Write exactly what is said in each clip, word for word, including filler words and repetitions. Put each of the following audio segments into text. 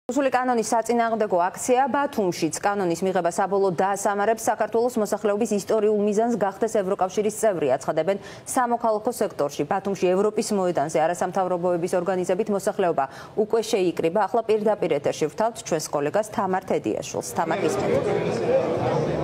რუსული კანონის საწინააღმდეგო აქცია ბათუმშიც კანონის მიღება საბოლოოდ დაასამარებს საქართველოს მოსახლეობის ისტორიულ მიზანს გახდეს ევროკავშირის წევრი, აცხადებენ სამოქალაქო სექტორში. ბათუმში ევროპის მოედანზე არასამთავრობოების ორგანიზებით მოსახლეობა უკვე შეიკრიბა. ახლა პირდაპირ ეთერში ვთავთ ჩვენს კოლეგას თამარ თედიაშვილს. თამარ, გისმენთ.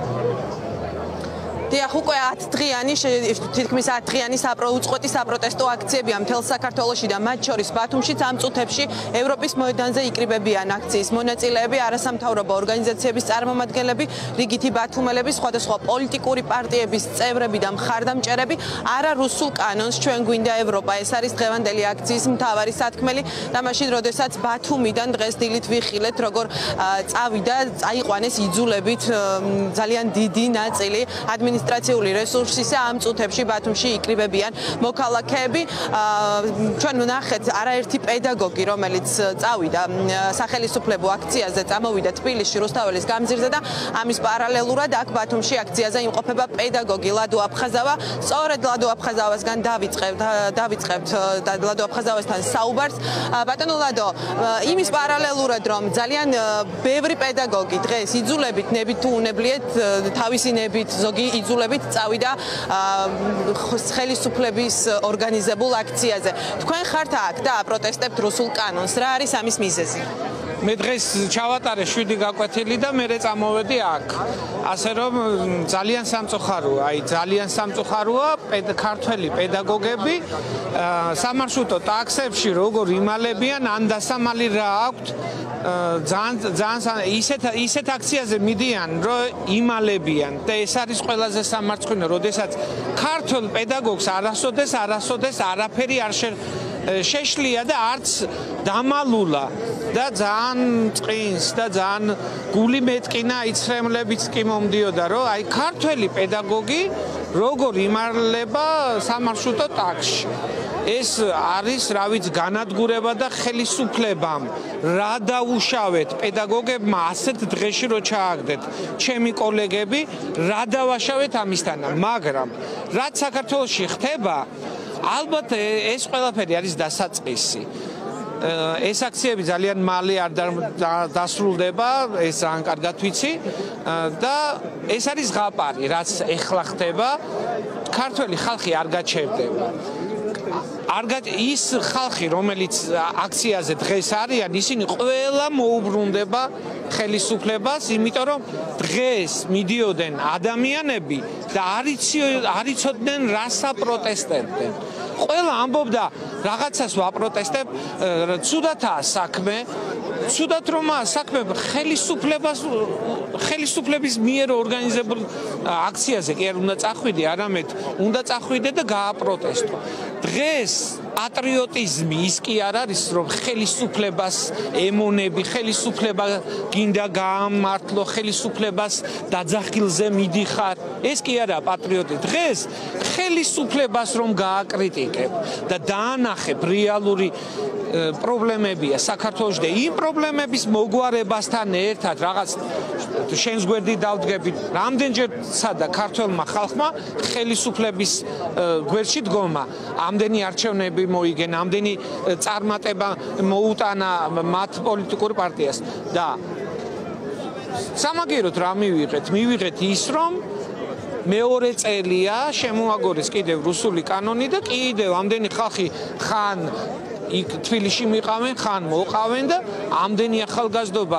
დიახ, უკვე ათდღიანი თითქმის ათდღიანი უწყვეტი საპროტესტო აქციებია მთელ საქართველოში და მათ შორის ბათუმშიც ამ წუთებში ევროპის მოედანზე იკრიბებიან აქციის მონაწილეები, არასამთავრობო ორგანიზაციების წარმომადგენლები, რიგითი ბათუმელები, სხვადასხვა პოლიტიკური პარტიების წევრები და მხარდამჭერები. არა რუსულ კანონს ჩვენ გვინდა ევროპა, ეს არის დღევანდელი აქციის მთავარი სათქმელი და მაშინ როდესაც ბათუმიდან დღეს დილით ვიხილეთ, როგორ წავიდა, წაიყვანეს იძულებით ძალიან დიდი ნაწილი ადმინისტრაციული ადმინისტრაციული რესურსისა ამ წუთებში ბათუმში იკრიბებიან მოქალაქეები. ჩვენ ვნახეთ არაერთი პედაგოგი, რომელიც წავიდა სახელისუფლებო აქციაზე, წამოვიდა თბილისში რუსთაველის გამზირზე და ამის პარალელურად აქ ბათუმში აქციაზე იმყოფება პედაგოგი ლადო აფხაზავა. სწორედ ლადო აფხაზავასგან დავიწყებთ დავიწყებთ ლადო აფხაზავასთან საუბარს. ბატონო ლადო, იმის პარალელურად რომ ძალიან ბევრი პედაგოგი დღეს იძულებით ნებით თუ უნებლიეთ თავისი ნებით ზოგი იძულებით წავიდა ხელისუფლების ორგანიზებულ აქციაზე. თქვენ ხართ აქ და აპროტესტებთ რუსულ კანონს. რა არის ამის მიზეზი? მე დღეს ჩავატარე შვიდი გაკვეთილი და მე წამოვედი აქ. ასე რომ ძალიან სამწუხაროა, აი ძალიან სამწუხაროა ქართველი პედაგოგები სამარშრუტო ტაქსებში როგორ იმალებიან, ან დასამალი რა აქვთ. ძალიან ძალიან ისეთ ისეთ აქციაზე მიდიან, რომ იმალებიან და ეს არის ყველაზე სამარცხვინო, როდესაც ქართველ პედაგოგს არასოდეს არასოდეს არაფერი არ შეშლია და არც დამალულა და ძალიან წინს და ძალიან გული მეტკინა იცრემლებიც კი მომდიოდა, რომ აი ქართველი პედაგოგი როგორ იმალება სამარშრუტო ტაქსში. ეს არის რა ვიცი განადგურება და ხელისუფლებამ რა დაუშავეთ პედაგოგებმა ასეთ დღეში რო ჩააგდეთ ჩემი კოლეგები რა დავაშავეთ ამისთანა, მაგრამ რაც საქართველოში ხდება ალბათ ეს ყველაფერი არის დასაწყისი. ეს აქციები ძალიან მალე არ დასრულდება, ეს ძალიან კარგად ვიცი და ეს არის ზღაპარი, რაც ეხლა ხდება, ქართველი ხალხი არ გაჩერდება. არგად ის ხალხი, რომელიც აქციაზე დღეს არიან, ისინი ყველა მოუბრუნდება ხელისუფლებას, იმიტომ რომ დღეს მიდიოდნენ ადამიანები და არ იცოდნენ რას აპროტესტებდნენ. ყველა ამბობდა რაღაცას ვაპროტესტებ, ცუდათაა საქმე, ცუდად რომაა საქმე ხელისუფლებას ხელისუფლების მიერ ორგანიზებულ აქციაზე კი არ უნდა წახვიდე, არამედ უნდა წახვიდე და გააპროტესტო. დღეს პატრიოტიზმი ის კი არ არის, რომ ხელისუფლებას ემონები, ხელისუფლება გინდა გაამართლო, ხელისუფლებას დაძახილზე მიდიხარ. ეს კი არა პატრიოტი. დღეს ხელისუფლებას რომ გააკრიტიკებ და დაანახებ რეალური პრობლემებია საქართველოში და იმ პრობლემების მოგვარებასთან ერთად რაღაც შენს გვერდით დავდგებით, რამდენჯერ სადა ქართველმა ხალხმა ხელისუფლების გვერდში დგომა, ამდენი არჩევნები მოიგენ, ამდენი წარმატება მოუტანა მათ პოლიტიკურ პარტიას და სამაგიეროდ რა მივიღეთ? მივიღეთ ის, რომ მეორე წელია შემოაგორეს კიდევ რუსული კანონი და კიდევ ამდენი ხალხი ხან იქ თბილისში მიყავენ, ხან მოყავენ და ამდენი ახალგაზრდობა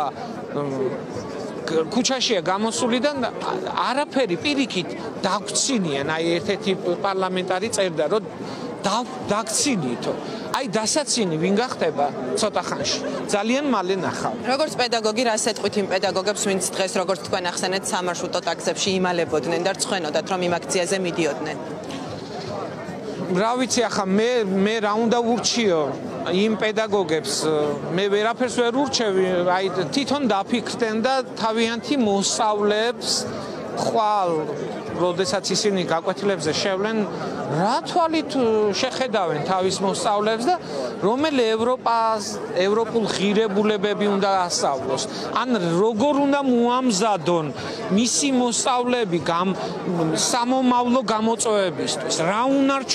ქუჩაშია გამოსული და არაფერი პირიქით დაგცინიან. აი ერთ-ერთი პარლამენტარი წერდა, რომ დაგცინითო. აი დასაცინი ვინ გახდება ცოტა ხანში. ძალიან მალე ნახავ. როგორც პედაგოგი, რას ეთქვით იმ პედაგოგებს, ვინც დღეს როგორც თქვენ ახსენეთ სამარშრუტო ტაქსებში იმალებოდნენ და რცხვენოდათ რომ იმ აქციაზე მიდიოდნენ? რა ვიცი, ახლა მე მე რა უნდა ვურჩიო იმ პედაგოგებს, მე ვერაფერს ვერ ვურჩევი, აი თვითონ დაფიქრდნენ და თავიანთი მოსწავლეებს ხვალ როდესაც ისინი გაკვეთილებზე შევლენ, რა თვალით შეხედავენ თავის მოსწავლეებს და რომელი ევროპას, ევროპულ ღირებულებები უნდა ასწავლოს. ან როგორ უნდა მოამზადონ მისი მოსწავლეები სამომავლო გამოწვევებისთვის, რა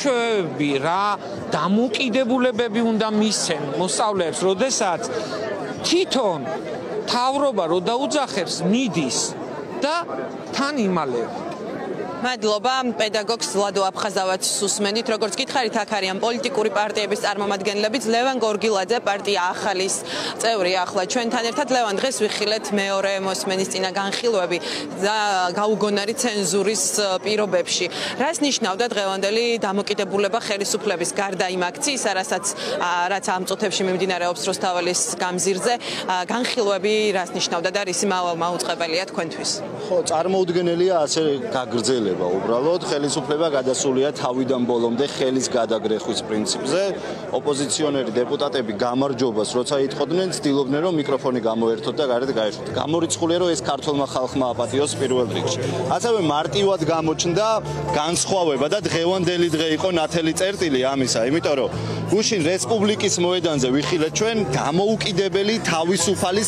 უნარჩვევები, რა დამოკიდებულებები უნდა მისცენ მოსწავლეებს, როდესაც თვითონ თავრობა რო დაუძახებს მიდის და თან იმალება. მადლობა პედაგოგს ლადო აფხაზავაძის უსმენით, როგორც გითხარით, აქ არიან პოლიტიკური პარტიების წარმომადგენლებიც, ლევან გორგილაძე, პარტია ახალის წევრი, ახლა ჩვენთან ერთად. ლევან, დღეს ვიხილეთ მეორე მოსმენის წინა განხილვები და გაუგონარი ცენზურის პირობებში. რას ნიშნავდა დღევანდელი დამოკიდებულება ხელისუფლების გარდა იმ აქციისა, რასაც რაც ამ წუთებში მიმდინარეობს რუსთაველის გამზირზე, განხილვები რას ნიშნავდა და რისი მაუწყებელია თქვენთვის? ხო, წარმოუდგენელია ასე გაგრძელება. უბრალოდ ხელისუფლება გადასულია თავიდან ბოლომდე ხელის გადაგრეხვის პრინციპზე. ოპოზიციონერი დეპუტატები გამარჯვებას როცა იტყოდნენ, ცდილობდნენ რომ მიკროფონი გამოერთოთ და გარეთ გაეშვათ. გამორიცხულია რომ ეს ქართულმა ხალხმა აპატიოს პირველ რიგში. ასევე მარტივად გამოჩნდა განსხვავება და დღევანდელი დღე იყო ნათელი წერტილი ამისა, იმიტომ რომ გუშინ რესპუბლიკის მოედანზე ვიხილეთ ჩვენ დამოუკიდებელი თავისუფალი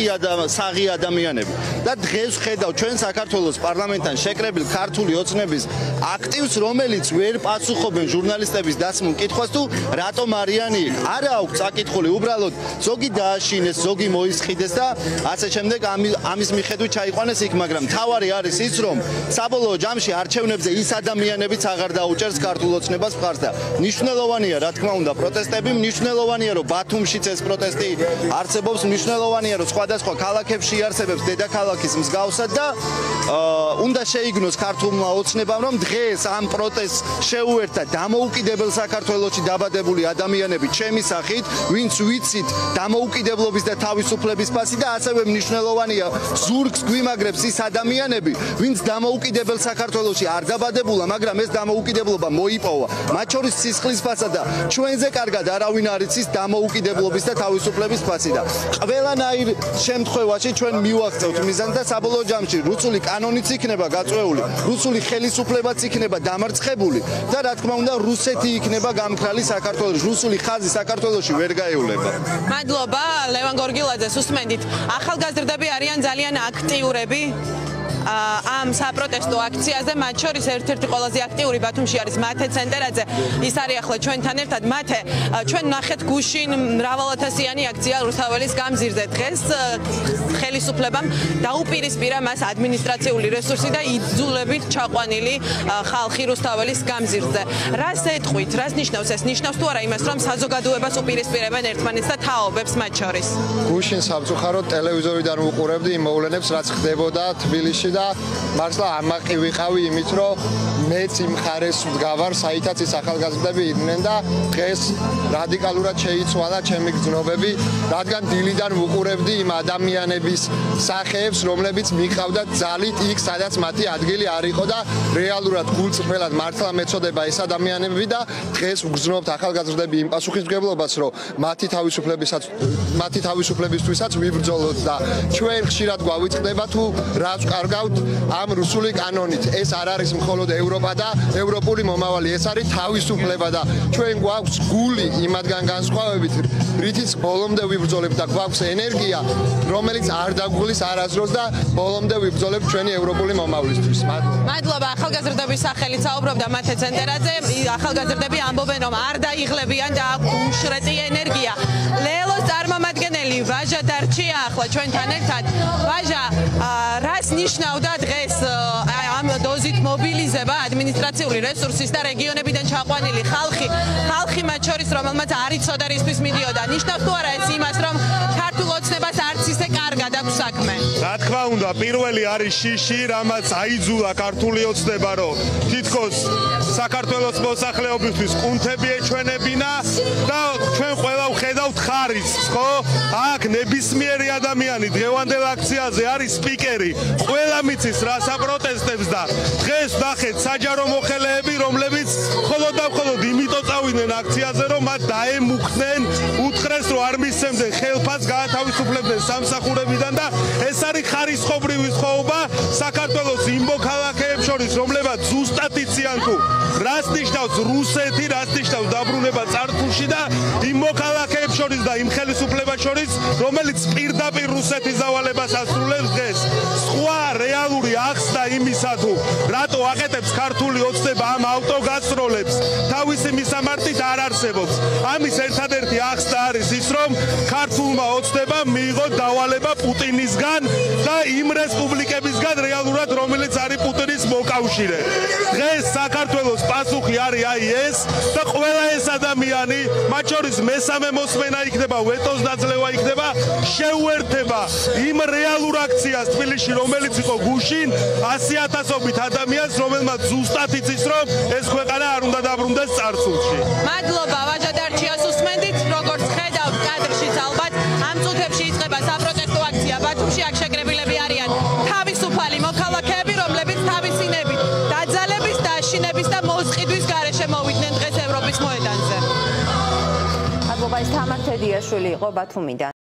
საღი ადამიანები და დღეს ხედავ ჩვენ საქართველოს პარლამენტთან შეკრებილ ქართული ოცნების აქტივს, რომელიც ვერ პასუხობენ ჟურნალისტების დასმულ კითხვას თუ რატომ არიან იქ. არა აქვს წაკითხული, უბრალოდ ზოგი დააშინეს, ზოგი მოისყიდეს და ასე შემდეგ ამის მიხედვით ჩაიყვანეს იქ, მაგრამ თავარი არის ის, რომ საბოლოო ჯამში არჩევნებზე ის ადამიანებიც აღარ დაუჭერს ქართულ ოცნებას მხარს და მნიშვნელოვანია, რა თქმა უნდა, პროტესტები, მნიშვნელოვანია, რომ ბათუმშიც ეს პროტესტი არსებობს, მნიშვნელოვანია, რომ სხვადასხვა ქალაქებში არსებობს დედაქალაქის მსგავსად და უნდა შეიგნოს ქართულმა ოცნებამ, რომ დღეს ამ პროტესტს შეუერთდა დამოუკიდებელ საქართველოში დაბადებული ადამიანები ჩემი სახით, ვინც ვიცით დამოუკიდებლობის და თავისუფლების ფასი და ასევე მნიშვნელოვანია ზურგს გვიმაგრებს ის ადამიანები, ვინც დამოუკიდებელ საქართველოში არ დაბადებულა, მაგრამ ეს დამოუკიდებლობა მოიპოვა. მათ შორის სისხლის ფასა და ჩვენზე კარგად არავინ არ იცის დამოუკიდებლობის და თავისუფლების ფასი და ყველანაირ შემთხვევაში ჩვენ მივახცევთ მიზანს და საბოლოო ჯამში რუსული კანონიც იქნება გაწვეული, რუსული ხელისუფლებაც იქნება დამარცხებული და რა თქმა უნდა რუსეთი იქნება გამქრალი საქართველოს, რუსული ხაზი საქართველოში ვერ გაევლება. მადლობა ლევან გორგილაძეს უსმენდით. ახალგაზრდები არიან ძალიან აქტიურები ამ საპროტესტო აქციაზე, მათ შორის ერთ-ერთი ყველაზე აქტიური ბათუმში არის მათე ცენტერაძე. ის არის ახლა ჩვენთან ერთად. მათე, ჩვენ ნახეთ გუშინ მრავალათასიანი აქცია რუსთაველის გამზირზე. დღეს ხელისუფლებამ დაუპირისპირა მას ადმინისტრაციული რესურსი და იძულებით ჩაყვანილი ხალხი რუსთაველის გამზირზე. რას ეტყვით? რას ნიშნავს ეს? ნიშნავს თუ არა იმას, რომ საზოგადოებას უპირისპირებენ ერთმანეთს და თაობებს მათ შორის? გუშინ სამწუხაროდ ტელევიზორიდან ვუყურებდი იმ მოვლენებს, რაც ხდებოდა თბილისში და მართლა ამაყი ვიყავი იმით, რომ მეც იმ ხარეს ვდგავარ, საითაც ის ახალგაზრდები იყვნენ და დღეს რადიკალურად შეიცვალა ჩემი გრძნობები, რადგან დილიდან ვუყურებდი იმ ადამიანების სახეებს, რომლებიც მიყავდათ ძალით იქ, სადაც მათი ადგილი არ იყო და რეალურად გულწრფელად მართლა მეწოდება ეს ადამიანები და დღეს ვგრძნობთ ახალგაზრდები იმ პასუხისმგებლობას, რომ მათი თავისუფლებისაც მათი თავისუფლებისთვისაც ვიბრძოლოთ და ჩვენ ხშირად გვავიწყდება თუ რაც კარგავთ ამ რუსული კანონით. ეს არ არის მხოლოდ ევროპა და ევროპული მომავალი, ეს არის თავისუფლება და ჩვენ გვაქვს გული იმათგან განსხვავებით, რითიც ბოლომდე ვიბრძოლებთ და გვაქვს ენერგია, რომელიც არ დაგვგლის არასდროს და ბოლომდე ვიბრძოლებთ ჩვენი ევროპული მომავლისთვის. მადლობა ახალგაზრდების სახელით საუბრობდა მათე ცენტერაძე. ახალგაზრდები ამბობენ, რომ არ დაიღლებიან და აქვს უშრეტი ენერგია. ლელოს წარმომადგენელი ვაჟა დარჩია ახლა ჩვენთან ერთად. ვაჟა, რას ნიშნავდა დღეს ამ დოზით მობილიზება ადმინისტრაციული რესურსის და რეგიონებიდან ჩაყვანილი ხალხი, ხალხი მათ შორის, რომელმაც არ იცოდა რისთვის მიდიოდა. ნიშნავს თუ არა ეს იმას, რომ ქართულ ოცნებას არც ისე კარგად აქვს საქმე? რა თქმა უნდა, პირველი არის შიში, რამაც აიძულა ქართული ოცნება, რომ თითქოს საქართველოს მოსახლეობისთვის კუნთები ეჩვენებინა და ჩვენ ყველა ვხედავთ ხარისხს, ხო? აქ ნებისმიერი ადამიანი დღევანდელ აქციაზე არის სპიკერი, ყველა მიცის რა საპროტესტებს და დღეს ნახეთ საჯარო მოხელეები, რომლებიც მხოლოდ და მხოლოდ იმიტომ წავიდნენ აქციაზე, რომ მათ დაემუქდნენ, უთხრეს, რომ არ მისცემდნენ ხელფასს, გაათავისუფლებდნენ სამსახურებიდან და ეს არის ხარისხობრივი სხვაობა საქართველოს იმ მოქალაქეებს შორის, რომლებაც ზუსტად იციან თუ რას ნიშნავს რუსეთი, რას ნიშნავს დაბრუნება წარსულში და იმ მოქალაქეებს შორის და იმ ხელისუფლებას შორის, რომელიც პირდაპირ რუსეთის დავალებას ასრულებს დღეს. სხვა რეალური ახსნა იმისა თუ რატო აკეთებს ქართული ოცნება ამ ავტოგასტროლებს, თავისი მისამართით არ არსებობს. ამის ერთადერთი ახსნა არის ის, რომ ქართულ ქართულმა ოცნებამ მიიღო დავალება პუტინისგან და იმ რესპუბლიკებისგან რეალურად რომელიც არის პუტინის მოკავშირე. დღეს საქართველოს პასუხი არის აი ეს და ყველა ეს ადამიანი, მათ შორის მესამე მოსმენა იქნება, ვეტოს დაძლევა იქნება, შეუერთება იმ რეალურ აქციას თბილისში, რომელიც იყო გუშინ ასი ათასობით ადამიანს, რომელმაც ზუსტად იცის, რომ ეს ქვეყანა არ უნდა დაბრუნდეს წარსულში. მადლობა ვაჟადარჩიას უსმენდით, როგორც ხედავთ კადრშიც ალბათ ამ წუთებში იწყება საპროტესტო აქცია ბათუმში. აქ შეკრებილები არიან თავისუფალი მოქალაქეები, რომლებიც თავისინებით დაძალების, დაშინების და მოსყიდვის გარეშე მოვიდნენ დღეს ევროპის მოედანზე. ადვოკატი თამარ თედიაშვილი იყო ბათუმიდან.